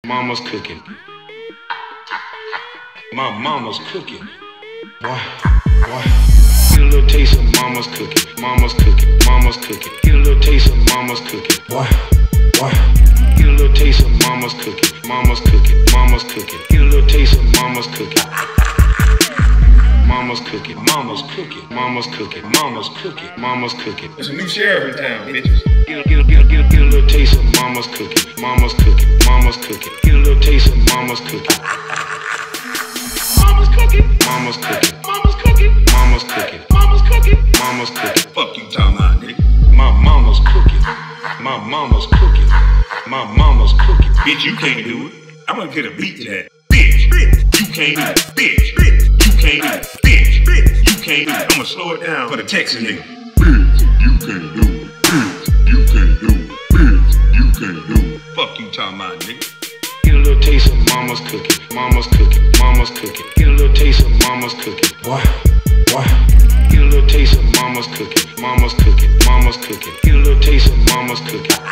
Mama's cooking. My mama's cooking. Why? Get a little taste of mama's cooking. Mama's cooking. Mama's cooking. Get a little taste of mama's cooking. Why? Get a little taste of mama's cooking. Mama's cooking. Mama's cooking. Get a little taste of mama's cooking. Mama's cooking. Mama's cooking. Mama's cooking. Mama's cooking. Mama's cooking. There's a new sheriff in town, bitches. Get a little taste of mama's cooking. Mama's cooking. Mama's cooking. Get a little taste of mama's cooking. Mama's cooking. Mama's cooking. Mama's cooking. Mama's cooking. Mama's cooking. Mama's cooking. Fuck you talking about, nigga. My mama's cooking. My mama's cooking. My mama's cooking. Bitch, you can't do it. I'm gonna get a beat to that. Bitch, you can't do it. Bitch, you can't do it. Bitch, you can't do it. I'm gonna slow it down for the Texas nigga. Bitch, you can't do it. Bitch, you can't do it. Bitch, you can't do it. Fuck you talking about, nigga. Get a little taste of mama's cooking. Mama's cooking. Mama's cooking. Get a little taste of mama's cooking. Why? Get a little taste of mama's cooking. Mama's cooking. Mama's cooking. Get a little taste of mama's cooking.